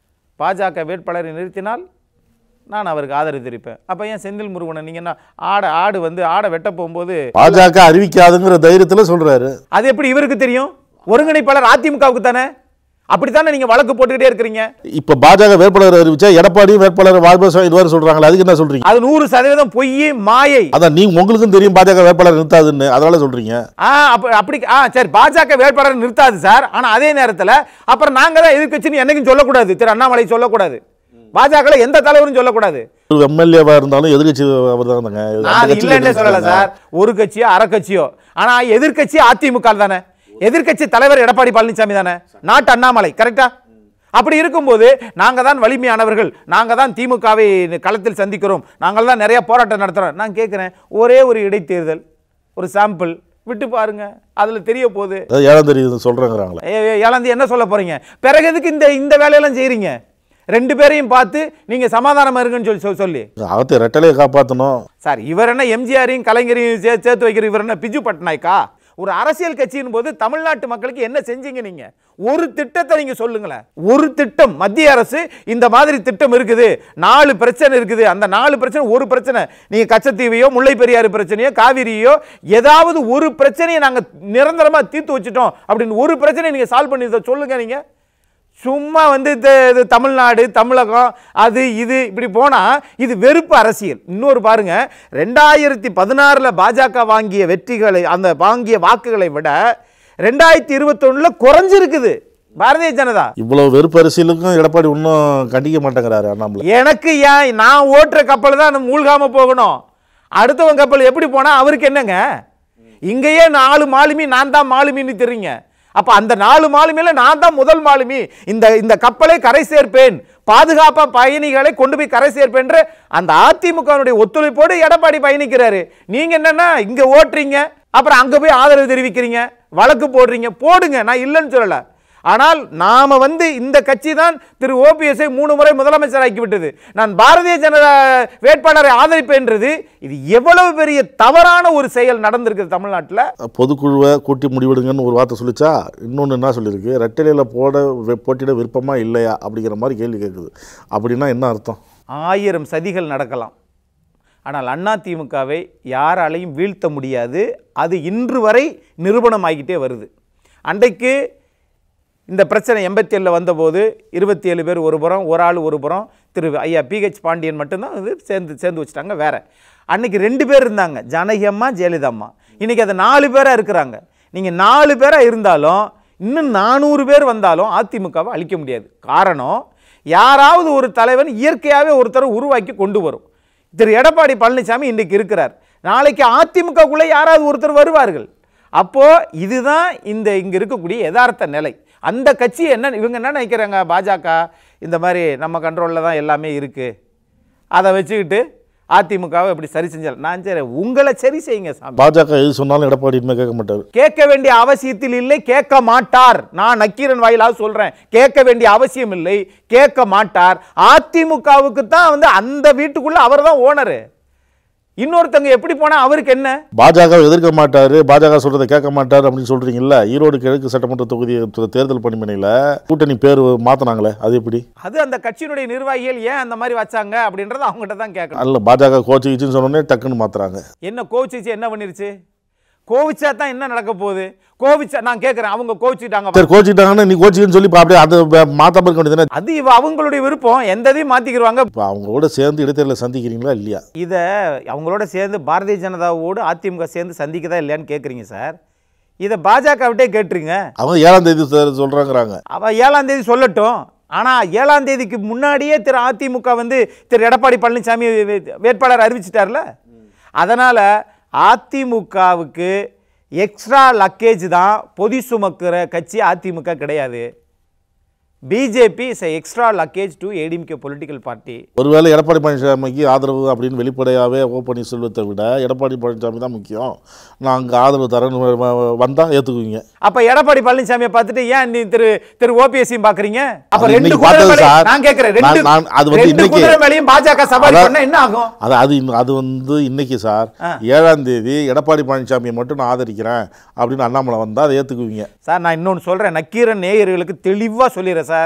பாஜக வேட்பாளரை நிறுத்தினால் நான் அவருக்கு ஆதரவு தெரிவிப்பேன். அப்போ ஏன் செந்தில் முருகனை நீங்கள் என்ன ஆடை ஆடு வந்து ஆடை வெட்ட போகும்போது பாஜக அறிவிக்காதுங்கிற தைரியத்தில் சொல்கிறாரு? அது எப்படி இவருக்கு தெரியும்? ஒருங்கிணைப்பாளர் அதிமுகவுக்கு தானே, அப்படித்தானே நீங்க வழக்கு போட்டுக்கிட்டே இருக்கிறீங்க. இப்ப பாஜக வேட்பாளர் அறிவிச்சா எடப்பாடி வேட்பாளர் வாஜ்பாய் இதுவரை சொல்றாங்களா, அதுக்கு என்ன சொல்றீங்க? அது நூறு சதவீதம் பொய் மாயை. அதான் நீங்க உங்களுக்கும் தெரியும் பாஜக வேட்பாளர் நிறுத்தாதுன்னு, அதனால சொல்றீங்க. ஆ அப்படி ஆ சரி, பாஜக வேட்பாளர் நிறுத்தாது சார். ஆனா அதே நேரத்தில் அப்புறம் நாங்க தான் எதிர்க்கட்சின்னு என்னைக்கும் சொல்லக்கூடாது, திரு அண்ணாமலை சொல்லக்கூடாது, பாஜக எந்த தலைவரும் சொல்லக்கூடாது. எம்எல்ஏவா இருந்தாலும் எதிர்கட்சி அவர் தான் இல்லைன்னு சொல்லல சார், ஒரு கட்சியோ அரை கட்சியோ. ஆனா எதிர்கட்சி அதிமுக தானே, எதிர்க்கட்சி தலைவர் எடப்பாடி பழனிசாமி தானே, நாட்டு அண்ணாமலை. கரெக்டா? அப்படி இருக்கும்போது நாங்க தான் வலிமையானவர்கள், நாங்க தான் திமுகவை களத்தில் சந்திக்கிறோம், நாங்கள் தான் நிறைய போராட்டம் நடத்துறோம். நான் கேட்கிறேன், ஒரே ஒரு இடைத்தேர்தல் ஒரு சாம்பிள் விட்டு பாருங்க, அதுல தெரிய போகுது. ஏழாம் தேதி சொல்றாங்க. ஏழாம் தேதி என்ன சொல்ல போறீங்க? பிறகு எதுக்கு இந்த இந்த வேலையெல்லாம் செய்றீங்க? ரெண்டு பேரையும் பார்த்து நீங்க சமாதானமா இருக்குன்னு சொல்லி சொல்லி அவத்தை ரெட்டலையை காப்பாற்றணும் சார். இவர் என்ன எம்ஜிஆரையும் கலைஞரையும் சேர்த்து வைக்கிற இவர் என்ன பிஜு பட்நாயக்கா? ஒரு அரசியல் கட்சியின் போது தமிழ்நாட்டு மக்களுக்கு என்ன செஞ்சீங்க நீங்க? ஒரு திட்டத்தை நீங்க சொல்லுங்களேன். ஒரு திட்டம் மத்திய அரசு இந்த மாதிரி திட்டம் இருக்குது, நாலு பிரச்சனை இருக்குது, அந்த நாலு பிரச்சனை ஒரு பிரச்சனை நீங்க கச்சத்தீவையோ முல்லை பெரியாறு பிரச்சனையோ காவிரியோ ஏதாவது ஒரு பிரச்சனையை நாங்க நிரந்தரமா தீர்த்து வச்சுட்டோம் அப்படின்னு ஒரு பிரச்சனையை நீங்க சால்வ் பண்ணி சொல்லுங்க. நீங்க சும்மா வந்து இது தமிழ்நாடு தமிழகம் அது இது இப்படி போனா இது வெறுப்பு அரசியல். இன்னொரு பாருங்க, ரெண்டாயிரத்தி பதினாறுல பாஜக வாங்கிய வெற்றிகளை அந்த வாங்கிய வாக்குகளை விட ரெண்டாயிரத்தி இருபத்தி ஒண்ணுல குறைஞ்சிருக்குது பாரதிய ஜனதா. இவ்வளவு வெறுப்பு அரசியலுக்கும் எடப்பாடி இன்னும் கண்டிக்க மாட்டேங்கிறாரு அண்ணாமலை. எனக்கு ஏன் நான் ஓட்டுற கப்பல் தான் மூழ்காம போகணும், அடுத்தவன் கப்பல் எப்படி போனா அவருக்கு என்னங்க? இங்கேயே நாலு மாலுமி நான் தான் மாலுமின்னு தெரியுங்க. அப்ப அந்த நாலு மாலுமியில நான் தான் முதல் மாலுமி, இந்த இந்த கப்பலை கரை சேர்ப்பேன், பாதுகாப்பா பயணிகளை கொண்டு போய் கரை சேர்ப்பேன் அந்த அதிமுக ஒத்துழைப்போடு எடப்பாடி பயணிக்கிறாரு. நீங்க என்னன்னா இங்க ஓட்டுறீங்க, அப்புறம் அங்க போய் ஆதரவு தெரிவிக்கிறீங்க, வழக்கு போடுறீங்க, போடுங்க, நான் இல்லைன்னு சொல்லல. ஆனால் நாம வந்து இந்த கட்சி தான் திரு ஓபிஎஸ்ஐ மூணு முறை முதலமைச்சர் ஆக்கிவிட்டது, நான் பாரதிய ஜனதா வேட்பாளரை ஆதரிப்பேன்றது இது எவ்வளவு பெரிய தவறான ஒரு செயல் நடந்திருக்கு தமிழ்நாட்டில். பொதுக்குழுவை கூட்டி முடிவெடுங்கன்னு ஒரு வார்த்தை சொல்லிச்சா, இன்னொன்று என்ன சொல்லியிருக்கு, ரெட்டலையில் போட போட்டியிட விருப்பமா இல்லையா அப்படிங்கிற மாதிரி கேள்வி கேட்குது. அப்படின்னா என்ன அர்த்தம்? ஆயிரம் சதிகள் நடக்கலாம், ஆனால் அதிமுகவை யாராலையும் வீழ்த்த முடியாது. அது இன்று வரை நிரூபணம் ஆகிட்டே வருது. அன்றைக்கு இந்த பிரச்சனை எண்பத்தி ஏழில் வந்தபோது இருபத்தி ஏழு பேர் ஒரு புறம், ஒரு ஆள் ஒரு புறம், திரு ஐயா பிஹெச் பாண்டியன் மட்டும்தான் இது சேர்ந்து சேர்ந்து வச்சுட்டாங்க. வேற அன்னைக்கு ரெண்டு பேர் இருந்தாங்க, ஜானகி அம்மா ஜெயலலிதா அம்மா. இன்னைக்கு அது நாலு பேராக இருக்கிறாங்க. நீங்கள் நாலு பேராக இருந்தாலும் இன்னும் நானூறு பேர் வந்தாலும் அதிமுகவை அழிக்க முடியாது. காரணம், யாராவது ஒரு தலைவன் இயற்கையாகவே ஒருத்தரை உருவாக்கி கொண்டு வரும். திரு எடப்பாடி பழனிசாமி இன்றைக்கு இருக்கிறார், நாளைக்கு அதிமுகக்குள்ளே யாராவது ஒருத்தர் வருவார்கள். அப்போ இதுதான் இந்த இங்கே இருக்கக்கூடிய யதார்த்த நிலை. அந்த கட்சி என்ன இவங்க என்ன நினைக்கிறாங்க, பாஜக இந்த மாதிரி நம்ம கண்ட்ரோலில் தான் எல்லாமே இருக்குது, அதை வச்சுக்கிட்டு அதிமுகவை இப்படி சரி செஞ்சால் நான் சரி உங்களை சரி செய்யுங்க. பாஜக எது சொன்னாலும் எடப்பாடி கேட்க மாட்டார், கேட்க வேண்டிய அவசியத்தில் இல்லை, கேட்க மாட்டார். நான் நக்கீரன் வாயிலாக சொல்றேன், கேட்க வேண்டிய அவசியம் இல்லை, கேட்க மாட்டார். அதிமுகவுக்கு தான் வந்து அந்த வீட்டுக்குள்ள அவர் தான் ஓனரு, இன்னொருத்தங்க எப்படி போனா அவருக்கு என்ன? பாஜக எதிர்க்க மாட்டாரு, பாஜக சொல்றதை கேட்க மாட்டாரு அப்படின்னு சொல்றீங்கல்ல. ஈரோடு கிழக்கு சட்டமன்ற தொகுதி தேர்தல் பணிமனையில கூட்டணி பேர் மாத்தினாங்களே, அது எப்படி? அது அந்த கட்சியினுடைய நிர்வாகிகள் ஏன் அந்த மாதிரி வச்சாங்க அப்படின்றத அவங்ககிட்ட தான் கேட்கணும். அல்ல பாஜக கோச்சிச்சுன்னு சொன்னோடனே டக்குன்னு மாத்துறாங்க. என்ன கோச்சிச்சு என்ன பண்ணிருச்சு? கோவிச்சா தான் என்ன நடக்க போகுது? கோவிச்சா நான் கேட்குறேன், அவங்க கோவிச்சுட்டாங்க, சரி கோவிச்சுட்டாங்கன்னு நீ கோவிச்சுன்னு சொல்லி அப்படியே அதை மாற்றாம இருக்க வேண்டியது. அது இவ அவங்களுடைய விருப்பம், எந்த இதையும் மாற்றிக்கிடுவாங்க. இப்போ அவங்களோட சேர்ந்து இடைத்தேர்தலை சந்திக்கிறீங்களா இல்லையா? இதை அவங்களோட சேர்ந்து பாரதிய ஜனதாவோடு அதிமுக சேர்ந்து சந்திக்கதா இல்லையான்னு கேட்குறீங்க சார். இதை பாஜகவிட்டே கேட்டுருங்க. அவங்க ஏழாம் தேதி சொல்கிறாங்கிறாங்க. அவள் ஏழாம் தேதி சொல்லட்டும். ஆனால் ஏழாம் தேதிக்கு முன்னாடியே திரு அதிமுக வந்து திரு எடப்பாடி பழனிசாமி வேட்பாளர் அறிவிச்சிட்டார்ல. அதனால் அதிமுகவுக்கு எக்ஸ்ட்ரா லக்கேஜ் தான் பொதி சுமக்கிற கட்சி அதிமுக கிடையாது. BJP is extra luggage to ADMK political party. ஒருவேளை எடப்பாடி பழனிசாமிக்கு ஆதரவு அப்படின்னு வெளிப்படையாகவே ஓ பன்னீர்செல்வத்தை விட எடப்பாடி பழனிசாமி தான் முக்கியம், நான் அங்கே ஆதரவு தரேன்னு வந்தால் ஏற்றுக்குவீங்க. அப்போ எடப்பாடி பழனிசாமியை பார்த்துட்டு ஏன் நீ திரு திரு ஓபிஎஸ்ஸையும் பார்க்குறீங்க? அப்போ ரெண்டு குதிரை நான் கேட்குறேன், அது வந்து இன்னைக்கு மேலேயும் பாஜக சவாரி பண்ண என்ன ஆகும்? அது அது அது வந்து இன்னைக்கு சார் ஏழாம் தேதி எடப்பாடி பழனிசாமியை மட்டும் நான் ஆதரிக்கிறேன் அப்படின்னு அண்ணாமலை வந்தால் அதை ஏற்றுக்குவீங்க சார். நான் இன்னொன்று சொல்கிறேன், நக்கீரன் நேயர்களுக்கு தெளிவாக சொல்லிடுறேன் சார்.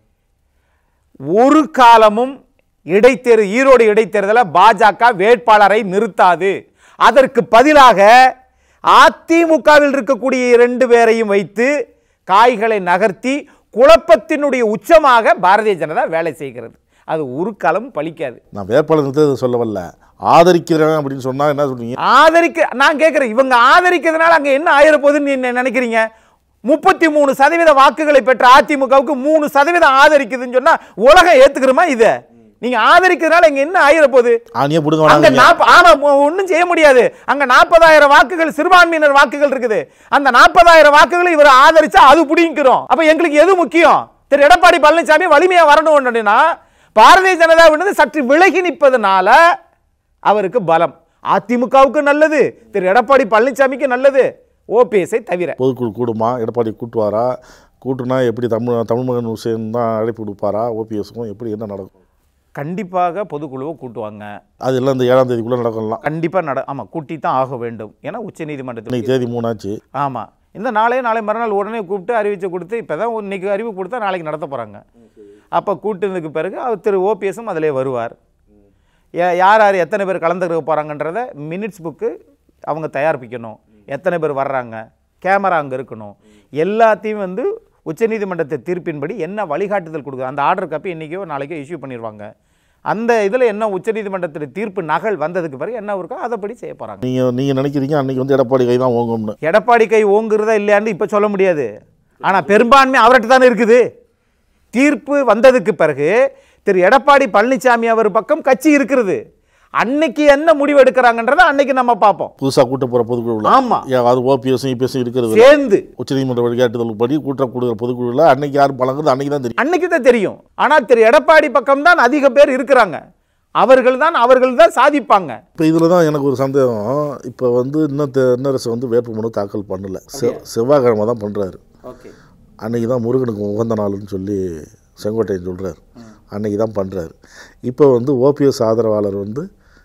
ஒரு காலமும் இடைத்தேர் ஈரோடு இடைத்தேர்தலில் பாஜக வேட்பாளரை நிறுத்தாது. அதற்கு பதிலாக அதிமுகவில் இருக்கக்கூடிய இரண்டு பேரையும் வைத்து காய்களை நகர்த்தி குழப்பத்தினுடைய உச்சமாக பாரதிய ஜனதா வேலை செய்கிறது. அது ஒரு காலம் பலிக்காது. நான் வேட்பாளர் நிறுத்த சொல்லவல்ல, ஆதரிக்கிறேன் அப்படின்னு சொன்னா என்ன சொல்றீங்க? ஆதரிக்க நான் கேட்கிறேன், இவங்க ஆதரிக்கிறதுனால அங்க என்ன ஆயிர போகுதுன்னு நினைக்கிறீங்க? முப்பத்தி மூணு சதவீத வாக்குகளை பெற்ற அதிமுகவுக்கு மூணு சதவீதம் ஆதரிக்குதுன்னு சொன்னா உலகம் ஏத்துக்கிறோமா? இதை நீங்க ஆதரிக்கிறதுனால இங்க என்ன ஆயிர போகுது? ஒன்னும் செய்ய முடியாது. அங்க நாற்பதாயிரம் வாக்குகள் சிறுபான்மையினர் வாக்குகள் இருக்குது. அந்த நாற்பதாயிரம் வாக்குகளை இவர் ஆதரிச்சா அது பிடிக்கிறோம். அப்ப எங்களுக்கு எது முக்கியம்? திரு எடப்பாடி பழனிசாமி வலிமையா வரணும். பாரதிய ஜனதா சற்று விலகி நிற்பதனால அவருக்கு பலம். அதிமுகவுக்கு நல்லது, திரு எடப்பாடி பழனிசாமிக்கு நல்லது, ஓபிஎஸ்ஐ தவிர. பொதுக்குழு கூடுமா? எடப்பாடி கூட்டுவாரா? கூட்டுனா எப்படி தமிழ் தமிழ்மகன் ஹுசேன் தான் அழைப்பு கொடுப்பாரா? ஓபிஎஸ்க்கும் எப்படி என்ன நடக்கும்? கண்டிப்பாக பொதுக்குழுவை கூட்டுவாங்க. அதெல்லாம் இந்த ஏழாம் தேதிக்குள்ளே நடக்கலாம். கண்டிப்பாக நட ஆமாம் கூட்டி தான் ஆக வேண்டும். ஏன்னா உச்ச நீதிமன்றத்தில் தேதி மூணாச்சு. ஆமாம், இந்த நாளே நாளை மறுநாள் உடனே கூப்பிட்டு அறிவிச்சு கொடுத்து இப்போ தான் இன்னைக்கு அறிவு கொடுத்தா நாளைக்கு நடத்த போகிறாங்க. அப்போ கூட்டினதுக்கு பிறகு அவர் திரு ஓபிஎஸும் அதிலே வருவார். யார் யார் எத்தனை பேர் கலந்துக்க போகிறாங்கன்றத மினிட்ஸ் புக்கு அவங்க தயாரிப்பிக்கணும். எத்தனை பேர் வர்றாங்க, கேமரா அங்கே இருக்கணும், எல்லாத்தையும் வந்து உச்சநீதிமன்றத்தை தீர்ப்பின்படி என்ன வழிகாட்டுதல் கொடுக்குது அந்த ஆர்டர் காப்பி இன்றைக்கோ நாளைக்கோ இஷ்யூ பண்ணிடுவாங்க. அந்த இதில் என்ன உச்சநீதிமன்றத்தில் தீர்ப்பு நகல் வந்ததுக்கு பிறகு என்ன இருக்கோ அதைப்படி செய்ய போகிறாங்க. நீங்கள் நீங்கள் நினைக்கிறீங்க அன்றைக்கி வந்து எடப்பாடி கை தான் ஓங்கும்னு? எடப்பாடி கை ஓங்குறதா இல்லையான்னு இப்போ சொல்ல முடியாது. ஆனால் பெரும்பான்மை அவர்கிட்ட தானே இருக்குது. தீர்ப்பு வந்ததுக்கு பிறகு திரு எடப்பாடி பழனிசாமி அவர் பக்கம் கட்சி இருக்கிறது. அன்னைக்கு என்ன முடிவு எடுக்கிறாங்கன்றத அன்னைக்கு நம்ம பார்ப்போம். புதுசாக கூட்ட போகிற பொதுக்குழு, ஆமா, அது ஓபிஎஸும் இபிஎஸும் இருக்கிறது சேர்ந்து உச்சநீதிமன்ற வழிகாட்டுதல் படி கூட்ட கூடுகிற பொதுக்குழுவில் அன்னைக்கு யார் பழங்குது அன்னைக்கு தான் தெரியும். அன்னைக்கு தான் தெரியும். ஆனால் திரு எடப்பாடி பக்கம் தான் அதிக பேர் இருக்கிறாங்க. அவர்கள் தான் அவர்கள் தான் சாதிப்பாங்க. இப்போ இதில் தான் எனக்கு ஒரு சந்தேகம். இப்போ வந்து இன்னும் தென்னரசு வந்து வேட்புமனு தாக்கல் பண்ணலை, செவ்வாய்க்கிழமை தான் பண்ணுறாரு. அன்னைக்கு தான் முருகனுக்கு உகந்த நாள்னு சொல்லி செங்கோட்டையன் சொல்கிறார், அன்னைக்கு தான் பண்ணுறாரு. இப்போ வந்து ஓபிஎஸ் ஆதரவாளர் வந்து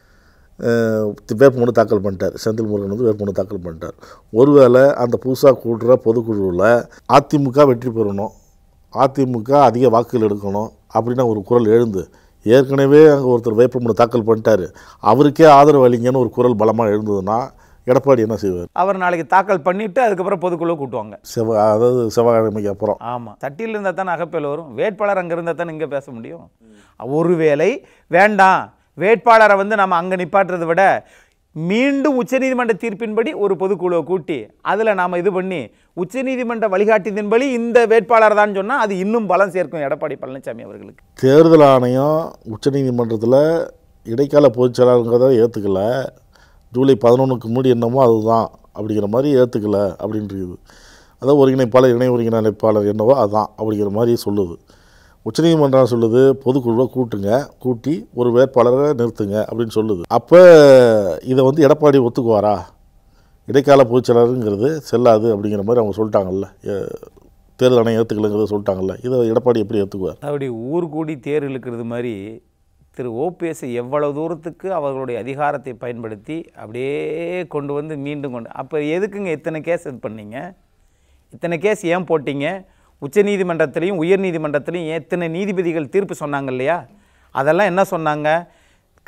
வேட்புமனு தாக்கல் பண்ணிட்டார். செந்தில் முருகன் வந்து வேட்புமனு தாக்கல் பண்ணிட்டார். ஒருவேளை அந்த புதுசாக கூட்டுற பொதுக்குழுவில் அதிமுக வெற்றி பெறணும், அதிமுக அதிக வாக்குகள் எடுக்கணும் அப்படின்னா ஒரு குரல் எழுந்து, ஏற்கனவே அங்கே ஒருத்தர் வேட்புமனு தாக்கல் பண்ணிட்டார் அவருக்கே ஆதரவு அளிங்கன்னு ஒரு குரல் பலமாக எழுந்ததுன்னா எடப்பாடி என்ன செய்வார்? அவர் நாளைக்கு தாக்கல் பண்ணிவிட்டு அதுக்கப்புறம் பொதுக்குழு கூட்டுவாங்க. செவ்வாய் அதாவது செவ்வாய்க்கிழமைக்கு அப்புறம். ஆமாம், சட்டியில் இருந்தால் தானே அகப்பேல் வரும். வேட்பாளர் அங்கே இருந்தால் தானே இங்கே பேச முடியும். ஒருவேளை வேண்டாம், வேட்பாளரை வந்து நம்ம அங்கே நிப்பாட்டுறதை விட மீண்டும் உச்சநீதிமன்ற தீர்ப்பின்படி ஒரு பொதுக்குழுவை கூட்டி அதில் நாம் இது பண்ணி உச்சநீதிமன்ற வழிகாட்டியதின்படி இந்த வேட்பாளர் தான் சொன்னால் அது இன்னும் பலம் சேர்க்கும் எடப்பாடி பழனிசாமி அவர்களுக்கு. தேர்தல் ஆணையம் உச்சநீதிமன்றத்தில் இடைக்கால பொதுச் செயலாளர்கிறத ஏற்றுக்கல, ஜூலை பதினொன்றுக்கு முன்னாடி என்னமோ அதுதான் அப்படிங்கிற மாதிரி ஏற்றுக்கல அப்படின்றது. அதாவது ஒருங்கிணைப்பாளர் இணை ஒருங்கிணைப்பாளர் என்னவோ அதுதான் அப்படிங்கிற மாதிரி சொல்லுது. உச்சநீதிமன்றம் சொல்லுது பொதுக்குழுவை கூட்டுங்க, கூட்டி ஒரு வேட்பாளரை நிறுத்துங்க அப்படின்னு சொல்லுது. அப்போ இதை வந்து எடப்பாடி ஒத்துக்குவாரா? இடைக்கால பொதுச்செயலாளருங்கிறது செல்லாது அப்படிங்கிற மாதிரி அவங்க சொல்லிட்டாங்கல்ல, தேர்தல் ஆணையம் ஏற்றுக்கலைங்கிறத சொல்லிட்டாங்கல்ல, இதை எடப்பாடி எப்படி ஏற்றுக்குவார்? அப்படி ஊர் கூடி தேர் இழுக்கிறது மாதிரி திரு ஓபிஎஸ் எவ்வளவு தூரத்துக்கு அவர்களுடைய அதிகாரத்தை பயன்படுத்தி அப்படியே கொண்டு வந்து மீண்டும் கொண்டு, அப்போ எதுக்குங்க இத்தனை கேஸ் இது பண்ணீங்க? இத்தனை கேஸ் ஏன் போட்டிங்க? உச்ச நீதிமன்றத்திலையும் உயர் நீதிமன்றத்திலையும் எத்தனை நீதிபதிகள் தீர்ப்பு சொன்னாங்க இல்லையா? அதெல்லாம் என்ன சொன்னாங்க?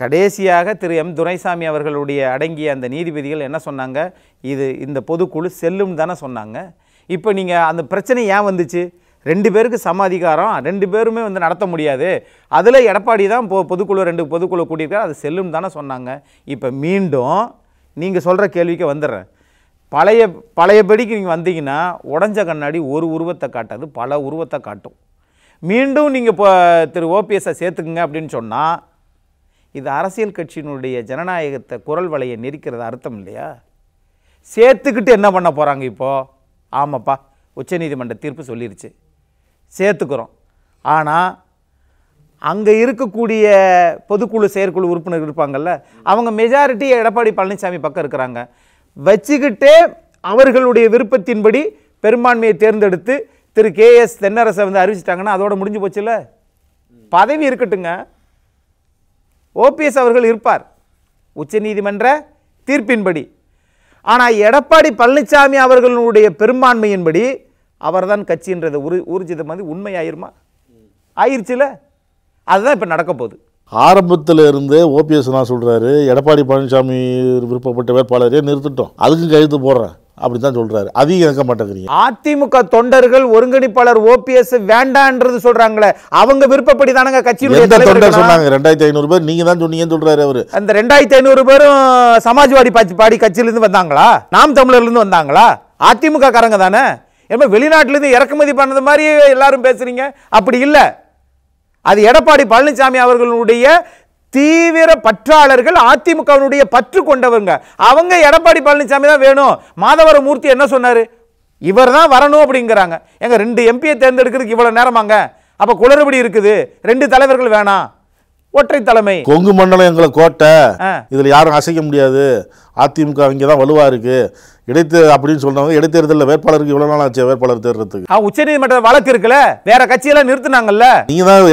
கடைசியாக திரு எம் துரைசாமி அவர்களுடைய அடங்கிய அந்த நீதிபதிகள் என்ன சொன்னாங்க, இது இந்த பொதுக்குழு செல்லும் தானே சொன்னாங்க. இப்போ நீங்கள் அந்த பிரச்சனை ஏன் வந்துச்சு, ரெண்டு பேருக்கு சம அதிகாரம், ரெண்டு பேருமே வந்து நடத்த முடியாது, அதில் எடப்பாடி தான் பொ பொதுக்குழு ரெண்டு பொதுக்குழு கூட்டியிருக்காரு, அது செல்லும் தானே சொன்னாங்க. இப்போ மீண்டும் நீங்கள் சொல்கிற கேள்விக்கு வந்துடுறேன். பழைய பழையபடிக்கு நீங்கள் வந்தீங்கன்னா உடஞ்ச கண்ணாடி ஒரு உருவத்தை காட்டாது, பல உருவத்தை காட்டும். மீண்டும் நீங்கள் இப்போ திரு ஓபிஎஸ்ஸை சேர்த்துக்குங்க அப்படின்னு சொன்னால் இது அரசியல் கட்சியினுடைய ஜனநாயகத்தை குரல் வலையை நெரிக்கிறது அர்த்தம் இல்லையா? சேர்த்துக்கிட்டு என்ன பண்ண போகிறாங்க இப்போது? ஆமாப்பா, உச்சநீதிமன்ற தீர்ப்பு சொல்லிருச்சு, சேர்த்துக்கிறோம். ஆனால் அங்கே இருக்கக்கூடிய பொதுக்குழு செயற்குழு உறுப்பினர் இருப்பாங்கள்ல, அவங்க மெஜாரிட்டி எடப்பாடி பழனிசாமி பக்கம் இருக்கிறாங்க. வச்சுக்கிட்டே அவர்களுடைய விருப்பத்தின்படி பெரும்பான்மையை தேர்ந்தெடுத்து திரு கே எஸ் தென்னரசை வந்து அறிவிச்சிட்டாங்கன்னா அதோட முடிஞ்சு போச்சுல்ல. பதவி இருக்கட்டுங்க, ஓபிஎஸ் அவர்கள் இருப்பார் உச்சநீதிமன்ற தீர்ப்பின்படி. ஆனால் எடப்பாடி பழனிசாமி அவர்களுடைய பெரும்பான்மையின்படி அவர் தான் கட்சின்றது உரு ஊர்ஜிதம் வந்து உண்மையாயிருமா? ஆயிருச்சுல. அதுதான் இப்போ நடக்க போகுது. ஆரம்பத்தில் இருந்து ஓபிஎஸ் நான் சொல்கிறாரு, எடப்பாடி பழனிசாமி விருப்பப்பட்ட வேட்பாளரே நிறுத்திட்டோம், அதுக்கு கையெழுத்து போடுறேன் அப்படி தான் சொல்கிறாரு. அதையும் இறக்க மாட்டேங்கிறீங்க. அதிமுக தொண்டர்கள் ஒருங்கிணைப்பாளர் ஓபிஎஸ் வேண்டான்றது சொல்றாங்களே, அவங்க விருப்பப்படி தானங்க கட்சியினுடைய தொண்டர் சொன்னாங்க. ரெண்டாயிரத்தி ஐநூறு பேர் நீங்க தான் சொன்னீங்கன்னு சொல்றாரு அவரு. அந்த ரெண்டாயிரத்தி ஐநூறு பேரும் சமாஜ்வாடி பாடி கட்சியிலிருந்து வந்தாங்களா, நாம் தமிழர்ல இருந்து வந்தாங்களா? அதிமுக காரங்க தானே. ஏன்னா வெளிநாட்டுல இருந்து இறக்குமதி பண்ணது மாதிரி எல்லாரும் பேசுறீங்க. அப்படி இல்லை, அது எடப்பாடி பழனிசாமி அவர்களுடைய தீவிர பற்றாளர்கள், அதிமுகவினுடைய பற்று கொண்டவங்க. அவங்க எடப்பாடி பழனிசாமி தான் வேணும். மாதவர மூர்த்தி என்ன சொன்னாரு, இவர் தான் வரணும் அப்படிங்கிறாங்க. எங்க ரெண்டு எம்பியை தேர்ந்தெடுக்கிறதுக்கு இவ்வளவு நேரமாங்க? அப்ப குளறுபடி இருக்குது, ரெண்டு தலைவர்கள் வேணாம், ஒற்றை தலைமை. கொங்கு மண்டலம் எங்களை கோட்டை, இதுல யாரும் அசைக்க முடியாது, அதிமுக இங்கதான் வலுவா இருக்கு, இடைத்தே அப்படின்னு சொல்றாங்க. இடைத்தேர்தலில் வேட்பாளருக்கு இவ்வளவு நாள் ஆச்சு வேட்பாளர் தேர்றதுக்கு. உச்சநீதிமன்ற வழக்கு இருக்குல்ல, வேற கட்சியெல்லாம் நிறுத்தினாங்கல்ல. நீங்க தான்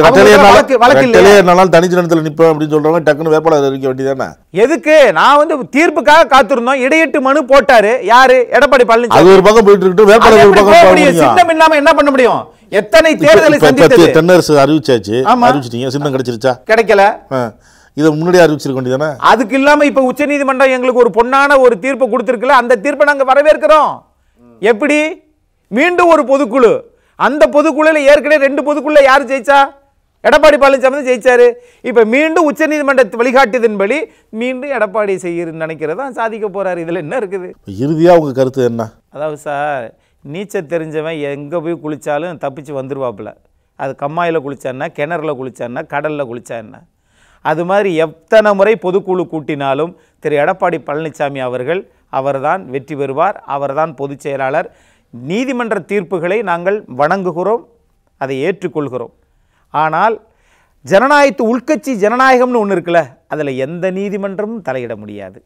தனிச்சு நேரத்தில் நிற்பேன் அப்படின்னு சொல்றாங்க, டக்குன்னு வேட்பாளர் அறிவிக்க வேண்டியதானே. எதுக்கு? நான் வந்து தீர்ப்புக்காக காத்திருந்தோம். இடையிட்டு மனு போட்டாரு யாரு? எடப்பாடி பழனிசாமி. அது ஒரு பக்கம் போயிட்டு இருக்கு, வேட்பாளர் ஒரு பக்கம். சின்னம் இல்லாம என்ன பண்ண முடியும்? எத்தனை தேர்தலை சந்தித்தது? தென்னரசு அறிவிச்சாச்சு, அறிவிச்சிட்டீங்க, சின்னம் கிடைச்சிருச்சா? கிடைக்கல. இதை முன்னாடியே அறிவிச்சிருக்க வேண்டியதானே. அதுக்கு இல்லாம இப்ப உச்சநீதிமன்றம் எங்களுக்கு ஒரு பொன்னான ஒரு தீர்ப்பு கொடுத்திருக்குல, அந்த தீர்ப்பை நாங்க வரவேற்கிறோம். எப்படி? மீண்டும் ஒரு பொதுக்குழு, அந்த பொதுக்குழுல ஏற்கனவே ரெண்டு பொதுக்குழுல யாரு ஜெயிச்சா? எடப்பாடி பழனிசாமி ஜெயிச்சாரு. இப்ப மீண்டும் உச்சநீதிமன்ற வழிகாட்டியதன்படி மீண்டும் எடப்பாடி செய்ய நினைக்கிறதா சாதிக்க போறாரு. இதுல என்ன இருக்குது? இறுதியா உங்க கருத்து என்ன? அதாவது சார், நீச்சல் தெரிஞ்சவன் எங்க போய் குளிச்சாலும் தப்பிச்சு வந்துருவாப்புல. அது கம்மாயில குளிச்சான்னா, கிணறுல குளிச்சான்னா, கடல்ல குளிச்சா என்ன? அது மாதிரி எத்தனை முறை பொதுக்குழு கூட்டினாலும் திரு எடப்பாடி பழனிசாமி அவர்கள் அவர்தான் வெற்றி பெறுவார், அவர்தான் பொதுச் செயலாளர். நீதிமன்ற தீர்ப்புகளை நாங்கள் வணங்குகிறோம், அதை ஏற்றுக்கொள்கிறோம். ஆனால் ஜனநாயகத்து உள்கட்சி ஜனநாயகம்னு ஒன்று இருக்குல்ல, அதில் எந்த நீதிமன்றமும் தலையிட முடியாது.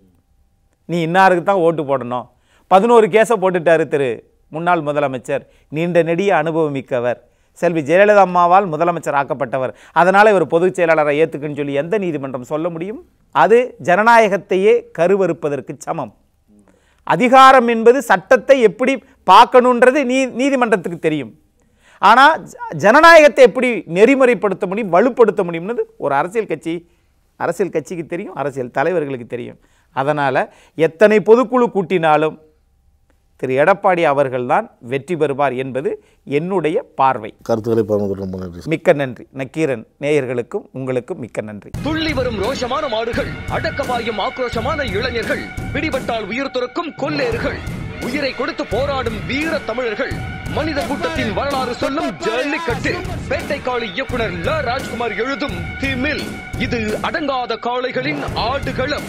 நீ இன்னாருக்கு தான் ஓட்டு போடணும். பதினோரு கேஸை போட்டுட்டாரு திரு முன்னாள் முதலமைச்சர், நீண்ட நெடிய அனுபவம் மிக்கவர், செல்வி ஜெயலலிதா அம்மாவால் முதலமைச்சர் ஆக்கப்பட்டவர், அதனால் இவர் பொதுச் செயலாளரை ஏற்றுக்குன்னு சொல்லி எந்த நீதிமன்றம் சொல்ல முடியும்? அது ஜனநாயகத்தையே கருவறுப்பதற்கு சமம். அதிகாரம் என்பது சட்டத்தை எப்படி பார்க்கணுன்றது நீ நீதிமன்றத்துக்கு தெரியும். ஆனால் ஜனநாயகத்தை எப்படி நெறிமுறைப்படுத்த முடியும், வலுப்படுத்த முடியும்னு ஒரு அரசியல் கட்சி அரசியல் கட்சிக்கு தெரியும், அரசியல் தலைவர்களுக்கு தெரியும். அதனால் எத்தனை பொதுக்குழு கூட்டினாலும் திரு எடப்பாடி அவர்கள்தான் வெற்றி பெறுவார் என்பது என்னுடைய பார்வை. கருத்துக்களை பகிர்ந்து மிக்க நன்றி. நக்கீரன் நேயர்களுக்கும் உங்களுக்கும் மிக்க நன்றி. துள்ளி வரும் ரோஷமான மாடுகள், அடக்கபாயும் ஆக்ரோஷமான இளைஞர்கள், பிடிபட்டால் உயிர் துறக்கும் கொல்லேறுகள், உயிரை கொடுத்து போராடும் வீர தமிழர்கள், மனித கூட்டத்தின் வரலாறு சொல்லும் ஜல்லிக்கட்டு, வேட்டைக்காளி இயக்குனர் ல ராஜ்குமார் எழுதும் திமில், இது அடங்காத காளைகளின் ஆடுகளம்.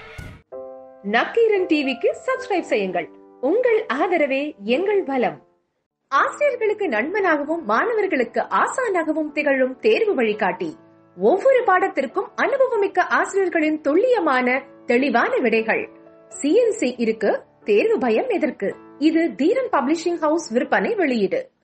நக்கீரன் டிவிக்கு சப்ஸ்கிரைப் செய்யுங்கள். உங்கள் ஆதரவே எங்கள் பலம். ஆசிரியர்களுக்கு நண்பனாகவும் மாணவர்களுக்கு ஆசானாகவும் திகழும் தேர்வு வழிகாட்டி. ஒவ்வொரு பாடத்திற்கும் அனுபவமிக்க ஆசிரியர்களின் துல்லியமான தெளிவான விடைகள். சிஎன்சி இருக்கு, தேர்வு பயம் எதற்கு? இது தீரன் பப்ளிஷிங் ஹவுஸ் விற்பனை வெளியீடு.